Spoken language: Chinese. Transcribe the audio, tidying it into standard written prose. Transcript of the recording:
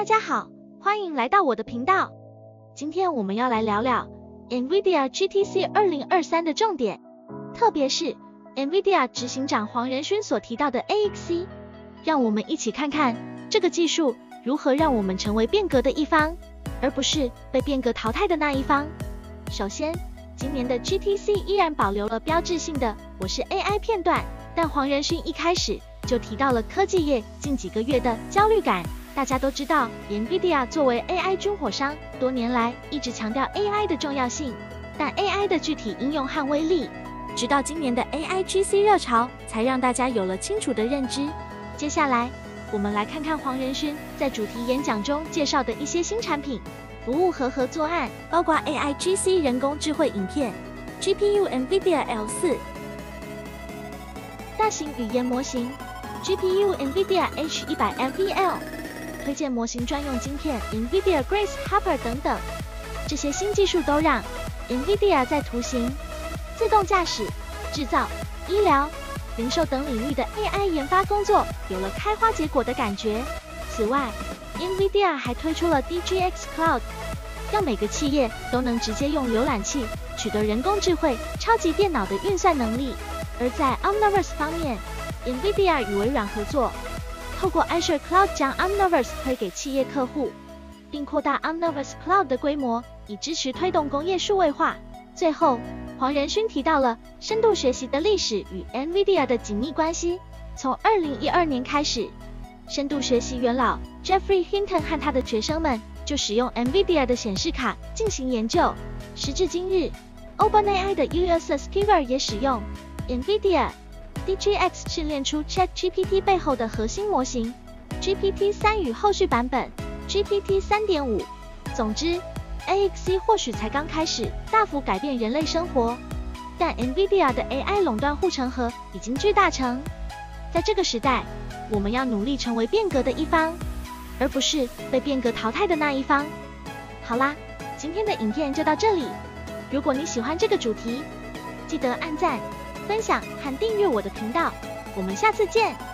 大家好，欢迎来到我的频道。今天我们要来聊聊 NVIDIA GTC 2023的重点，特别是 NVIDIA 执行长黄仁勋所提到的 AXC， 让我们一起看看这个技术如何让我们成为变革的一方，而不是被变革淘汰的那一方。首先，今年的 GTC 依然保留了标志性的我是 AI 片段，但黄仁勋一开始就提到了科技业近几个月的焦虑感。大家都知道 NVIDIA 作为 AI 军火商，多年来一直强调 AI 的重要性，但 AI 的具体应用和威力，直到今年的 AIGC 热潮才让大家有了清楚的认知。接下来我们来看看黄仁勋在主题演讲中介绍的一些新产品、服务和合作案，包括 AIGC 人工智慧影片、GPU NVIDIA L4、大型语言模型、GPU NVIDIA H100 MPL、推荐模型专用晶片 NVIDIA Grace Hopper 等等。这些新技术都让 NVIDIA 在图形、自动驾驶、制造、医疗、零售等领域的 AI 研发工作有了开花结果的感觉。此外， NVIDIA 还推出了 DGX Cloud， 让每个企业都能直接用浏览器取得人工智慧超级电脑的运算能力。而在 Omniverse 方面， NVIDIA 与微软合作，透过 Azure Cloud 将 Omniverse 推给企业客户，并扩大 Omniverse Cloud 的规模，以支持推动工业数位化。最后，黄仁勋提到了深度学习的历史与 NVIDIA 的紧密关系。从2012年开始，深度学习元老 Jeffrey Hinton 和他的学生们就使用 NVIDIA 的显示卡进行研究。时至今日， OpenAI 的 Ulysses Kiver 也使用 NVIDIA DGX 训练出 ChatGPT 背后的核心模型 GPT-3 与后续版本 GPT-3.5。 总之， AXC 或许才刚开始大幅改变人类生活，但 NVIDIA 的 AI 垄断护城河已经巨大成。在这个时代，我们要努力成为变革的一方，而不是被变革淘汰的那一方。好啦，今天的影片就到这里。如果你喜欢这个主题，记得按赞、分享和订阅我的频道，我们下次见。